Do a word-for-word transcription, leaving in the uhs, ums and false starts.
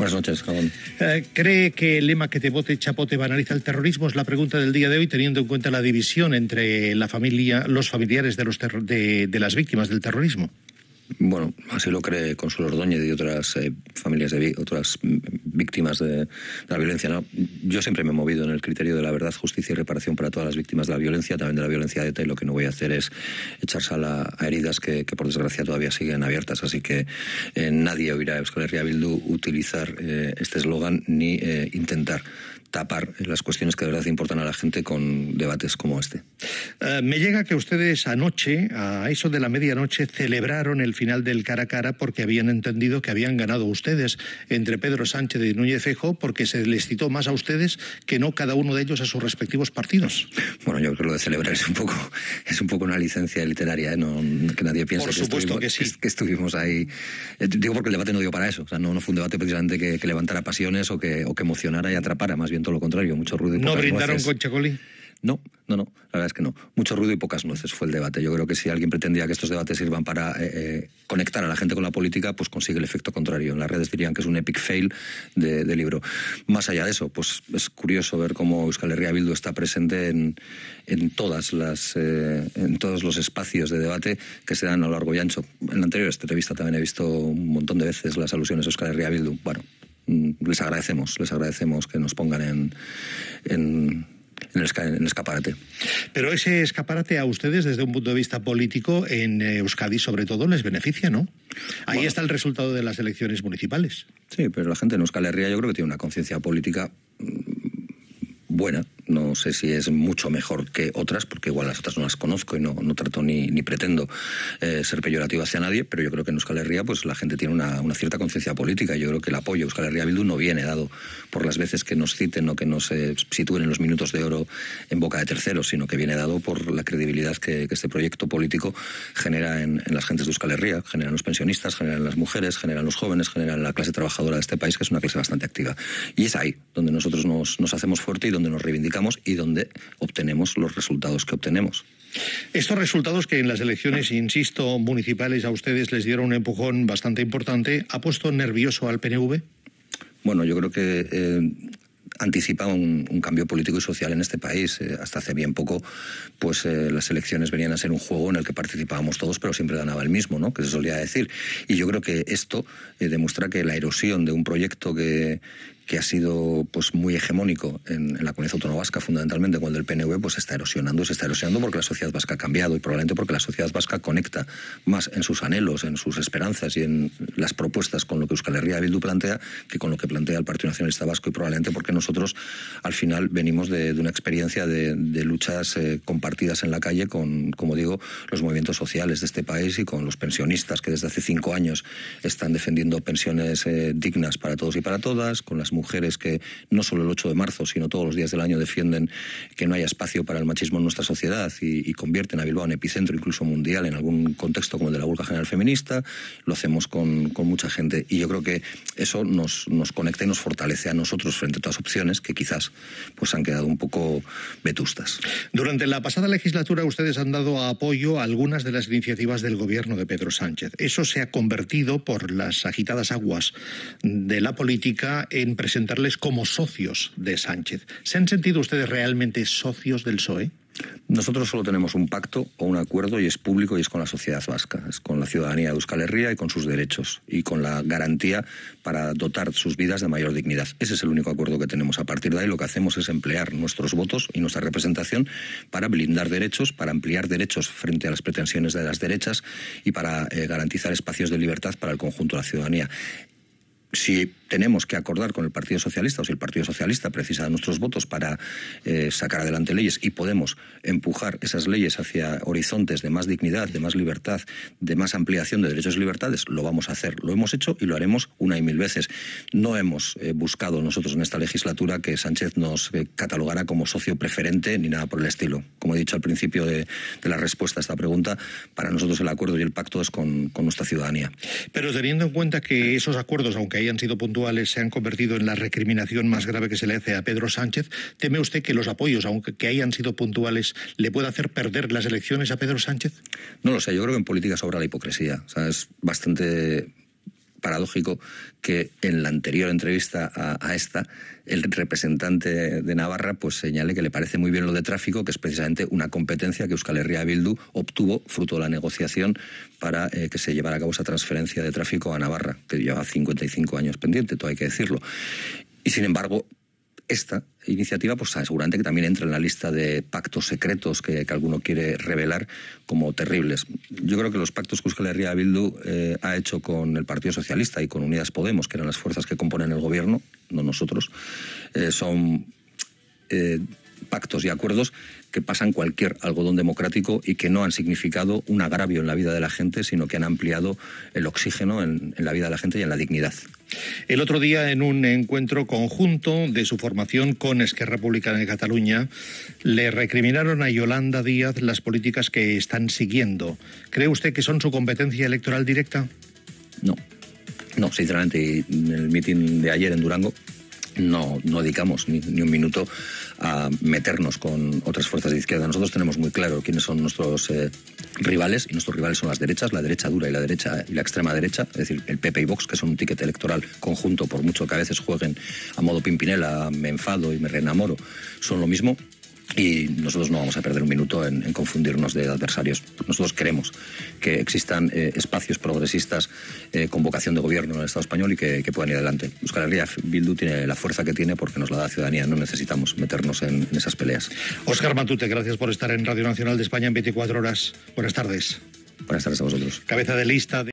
Buenas noches, Gabón. Eh, ¿Cree que el lema que te vote chapote banaliza el terrorismo? Es la pregunta del día de hoy, teniendo en cuenta la división entre la familia, los familiares de, los de, de las víctimas del terrorismo. Bueno, así lo cree Consuelo Ordóñez y otras eh, familias de otras víctimas de, de la violencia, ¿no? Yo siempre me he movido en el criterio de la verdad, justicia y reparación para todas las víctimas de la violencia, también de la violencia de ETA, y lo que no voy a hacer es echar sal a, a heridas que, que por desgracia todavía siguen abiertas, así que eh, nadie oirá a Euskal Herria Bildu utilizar eh, este eslogan ni eh, intentar tapar las cuestiones que de verdad importan a la gente con debates como este. Uh, me llega que ustedes anoche, a eso de la medianoche, celebraron el final del cara a cara porque habían entendido que habían ganado ustedes entre Pedro Sánchez y Núñez Feijóo, porque se les citó más a ustedes que no cada uno de ellos a sus respectivos partidos. Bueno, yo creo que lo de celebrar es un poco, es un poco una licencia literaria, ¿eh? No, que nadie piense Por que, supuesto estuvimos, que sí. que, que estuvimos ahí. Eh, digo porque el debate no dio para eso, o sea, no, no fue un debate precisamente que, que levantara pasiones o que, o que emocionara y atrapara, más bien todo lo contrario, mucho ruido y ¿No pocas brindaron nueces. con Chacolí? No, no, no, la verdad es que no. Mucho ruido y pocas nueces fue el debate. Yo creo que si alguien pretendía que estos debates sirvan para eh, eh, conectar a la gente con la política, pues consigue el efecto contrario. En las redes dirían que es un epic fail de, de libro. Más allá de eso, pues es curioso ver cómo Euskal Herria Bildu está presente en, en, todas las, eh, en todos los espacios de debate que se dan a lo largo y ancho. En la anterior entrevista también he visto un montón de veces las alusiones a Euskal Herria Bildu. Bueno, les agradecemos, les agradecemos que nos pongan en... en En el, en el escaparate. Pero ese escaparate a ustedes, desde un punto de vista político, en Euskadi sobre todo, les beneficia, ¿no? Ahí bueno, está el resultado de las elecciones municipales. Sí, pero la gente en Euskal Herria yo creo que tiene una conciencia política buena. No sé si es mucho mejor que otras, porque igual las otras no las conozco y no, no trato ni, ni pretendo eh, ser peyorativo hacia nadie, pero yo creo que en Euskal Herria pues, la gente tiene una, una cierta conciencia política. Yo creo que el apoyo a Euskal Herria Bildu no viene dado por las veces que nos citen o que nos eh, sitúen en los minutos de oro en boca de terceros, sino que viene dado por la credibilidad que, que este proyecto político genera en, en las gentes de Euskal Herria, generan los pensionistas, generan las mujeres, generan los jóvenes, generan la clase trabajadora de este país, que es una clase bastante activa. Y es ahí donde nosotros nos, nos hacemos fuerte y donde nos reivindicamos y donde obtenemos los resultados que obtenemos. Estos resultados que en las elecciones, insisto, municipales a ustedes les dieron un empujón bastante importante, ¿ha puesto nervioso al P N V? Bueno, yo creo que eh, anticipa un, un cambio político y social en este país. Eh, hasta hace bien poco, pues eh, las elecciones venían a ser un juego en el que participábamos todos, pero siempre ganaba el mismo, ¿no? Que se solía decir. Y yo creo que esto eh, demuestra que la erosión de un proyecto que... que ha sido pues muy hegemónico en, en la comunidad autónoma vasca, fundamentalmente cuando el P N V pues está erosionando, se está erosionando porque la sociedad vasca ha cambiado y probablemente porque la sociedad vasca conecta más en sus anhelos, en sus esperanzas y en las propuestas con lo que Euskal Herria Bildu plantea que con lo que plantea el Partido Nacionalista Vasco, y probablemente porque nosotros al final venimos de, de una experiencia de, de luchas eh, compartidas en la calle con, como digo, los movimientos sociales de este país y con los pensionistas que desde hace cinco años están defendiendo pensiones eh, dignas para todos y para todas, con las mujeres que no solo el ocho de marzo, sino todos los días del año defienden que no haya espacio para el machismo en nuestra sociedad y, y convierten a Bilbao en epicentro incluso mundial en algún contexto como el de la huelga general feminista. Lo hacemos con, con mucha gente y yo creo que eso nos, nos conecta y nos fortalece a nosotros frente a otras opciones que quizás pues han quedado un poco vetustas. Durante la pasada legislatura ustedes han dado apoyo a algunas de las iniciativas del gobierno de Pedro Sánchez. Eso se ha convertido, por las agitadas aguas de la política, en presentarles como socios de Sánchez. ¿Se han sentido ustedes realmente socios del P S O E? Nosotros solo tenemos un pacto o un acuerdo y es público y es con la sociedad vasca, es con la ciudadanía de Euskal Herria y con sus derechos y con la garantía para dotar sus vidas de mayor dignidad. Ese es el único acuerdo que tenemos. A partir de ahí lo que hacemos es emplear nuestros votos y nuestra representación para blindar derechos, para ampliar derechos frente a las pretensiones de las derechas y para eh, garantizar espacios de libertad para el conjunto de la ciudadanía. Si tenemos que acordar con el Partido Socialista o si el Partido Socialista precisa de nuestros votos para eh, sacar adelante leyes y podemos empujar esas leyes hacia horizontes de más dignidad, de más libertad, de más ampliación de derechos y libertades, lo vamos a hacer. Lo hemos hecho y lo haremos una y mil veces. No hemos eh, buscado nosotros en esta legislatura que Sánchez nos eh, catalogara como socio preferente ni nada por el estilo. Como he dicho al principio de, de la respuesta a esta pregunta, para nosotros el acuerdo y el pacto es con, con nuestra ciudadanía. Pero teniendo en cuenta que esos acuerdos, aunque hayan sido puntuales, se han convertido en la recriminación más grave que se le hace a Pedro Sánchez, ¿teme usted que los apoyos, aunque que hayan sido puntuales, le pueda hacer perder las elecciones a Pedro Sánchez? No lo sé, yo creo que en política sobra la hipocresía. O sea, es bastante paradójico que en la anterior entrevista a, a esta, el representante de Navarra pues señale que le parece muy bien lo de tráfico, que es precisamente una competencia que Euskal Herria Bildu obtuvo fruto de la negociación para eh, que se llevara a cabo esa transferencia de tráfico a Navarra, que lleva cincuenta y cinco años pendiente, todo hay que decirlo. Y sin embargo, esta iniciativa pues seguramente que también entra en la lista de pactos secretos que, que alguno quiere revelar como terribles. Yo creo que los pactos que Euskal Herria Bildu eh, ha hecho con el Partido Socialista y con Unidas Podemos, que eran las fuerzas que componen el gobierno, no nosotros, eh, son eh, pactos y acuerdos que pasan cualquier algodón democrático y que no han significado un agravio en la vida de la gente, sino que han ampliado el oxígeno en, en la vida de la gente y en la dignidad. El otro día, en un encuentro conjunto de su formación con Esquerra Republicana de Cataluña, le recriminaron a Yolanda Díaz las políticas que están siguiendo. ¿Cree usted que son su competencia electoral directa? No, no, sinceramente, y en el mitin de ayer en Durango no, no dedicamos ni, ni un minuto a meternos con otras fuerzas de izquierda. Nosotros tenemos muy claro quiénes son nuestros eh, rivales, y nuestros rivales son las derechas, la derecha dura y la derecha y la extrema derecha, es decir, el P P y Vox, que son un ticket electoral conjunto, por mucho que a veces jueguen a modo Pimpinela, me enfado y me reenamoro, son lo mismo. Y nosotros no vamos a perder un minuto en, en confundirnos de adversarios. Nosotros queremos que existan eh, espacios progresistas eh, con vocación de gobierno en el Estado español y que, que puedan ir adelante. Euskal Herria Bildu tiene la fuerza que tiene porque nos la da la ciudadanía. No necesitamos meternos en, en esas peleas. Óscar Matute, gracias por estar en Radio Nacional de España en veinticuatro horas. Buenas tardes. Buenas tardes a vosotros. Cabeza de lista de...